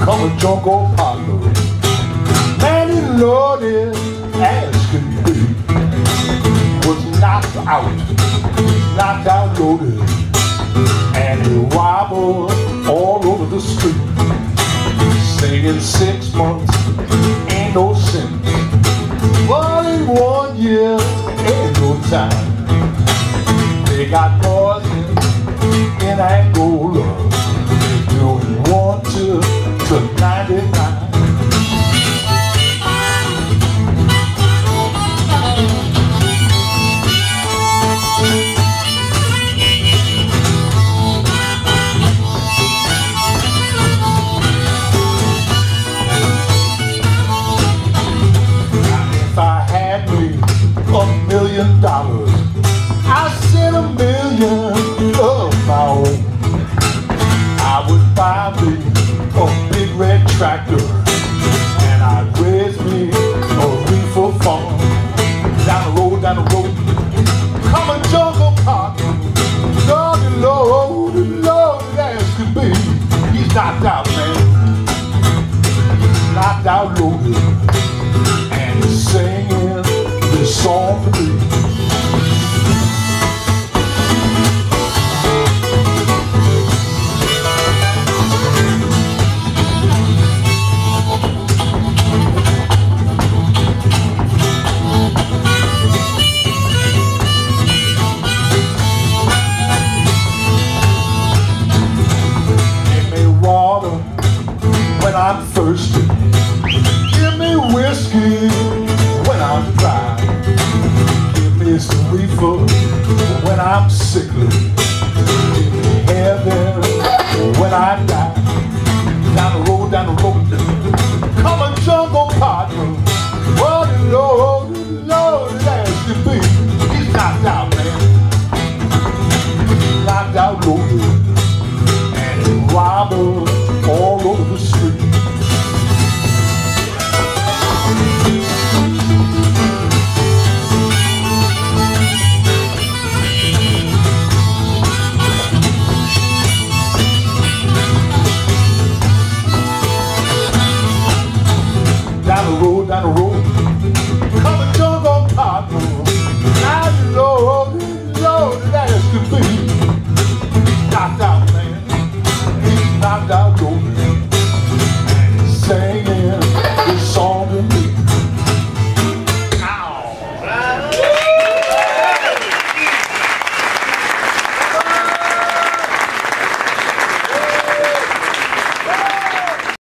Come a jungle partner, man, he loaded as can be. Was knocked out loaded, and he wobbled all over the street, singing 6 months ain't no sin, but in 1 year ain't no time. They got poison in Angola, doing 1 to 99. $1 million, I sent $1 million of my own. I would buy me a big red tractor, and I'd raise me a reefer farm. Down the road, come a jungle partner, Lord, as could be. He's knocked out, man. He's knocked out loaded, and he's singing this song to me. Give me water when I'm thirsty, give me whiskey when I'm dry, give me some reefer when I'm sickly.